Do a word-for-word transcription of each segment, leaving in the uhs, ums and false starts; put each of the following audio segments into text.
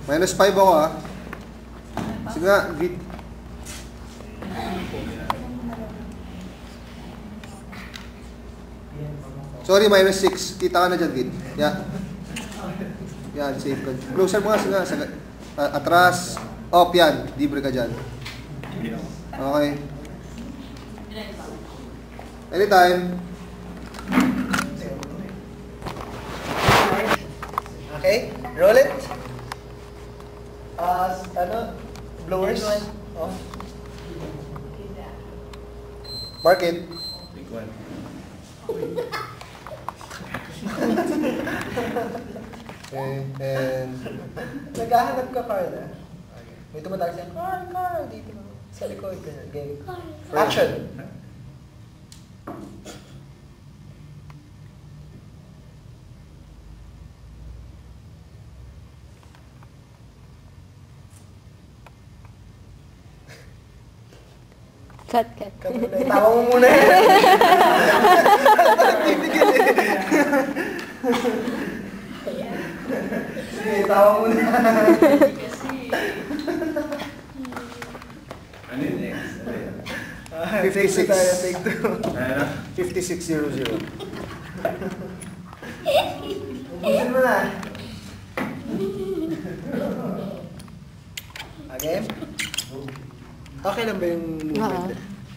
Minus five ako ah. Sige nga, Vid. Sorry, minus six. Kita ka na dyan, Vid. Yeah. Yan, safe ka. Closer mo nga, sige nga. Sige. Uh, atras. Up yan. Libre ka dyan. Okay. Anytime. Okay, roll it. Uh, ano? Blowers. Oh. Mark it. Big one. Okay, and... Naghahanap ka, Carl, ah. May tumatawag siya, Carl, Carl, dito sa likod. Game. Action! Cut, cut. Tawa mo muna yan. Nagpipigil eh. Sige, tawa mo muna. Ano yun, X? fifty-six. Take two. fifty-six zero zero. Ubusin mo na. Okay? Okay lang ba yung movement?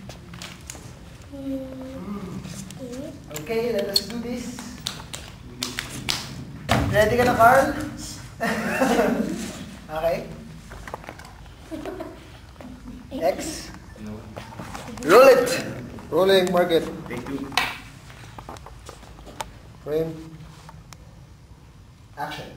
Okay, let us do this. Ready ka na, Carl? Okay. X. Roll it! Rolling, mark it. Take two. Frame. Action.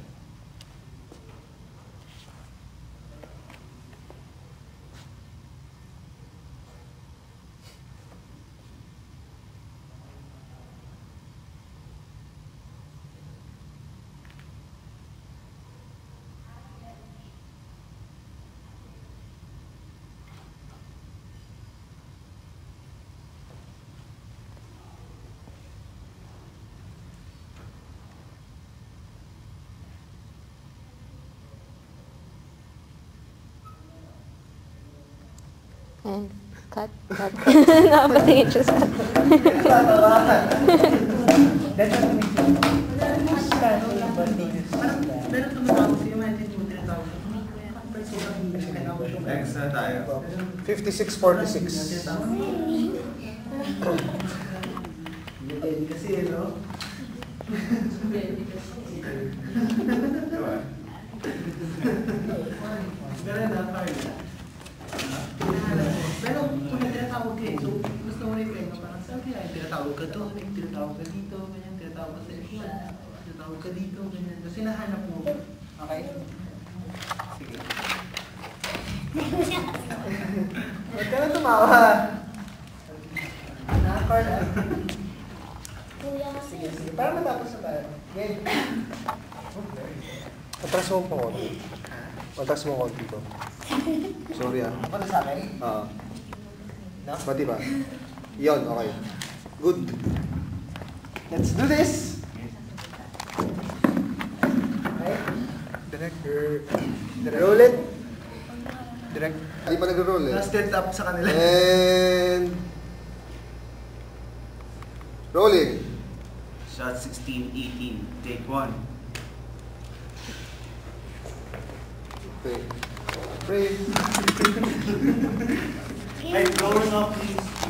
And cut, cut. Nakapatingin siya sa... X na tayo. fifty-six forty-six. Kasi, no? Ganun na, Carl. Pero kung tinatawag ka eh, so gusto mo rin kayo, parang sabi na, tinatawag ka to, tinatawag ka dito, ganyan, tinatawag ka sa issue, tinatawag ka dito, ganyan. Kasi nahanap mo. Okay? Sige. Huwag ka na tumawa. Nakakard ah. Sige, sige. Para matapos na tayo. Game. Atras mo pa konti. Atras mo konti ko. Sorry ah. Ako na sa akin? Oo. No? Pati ba? Yon, okay. Good. Let's do this! Okay? Direct. Roll it. Direct. Hindi pa nag-roll eh. Last it up sa kanila. And... Rolling. Shot sixteen eighteen. Take one. Okay. Frame. Hey, going up, please.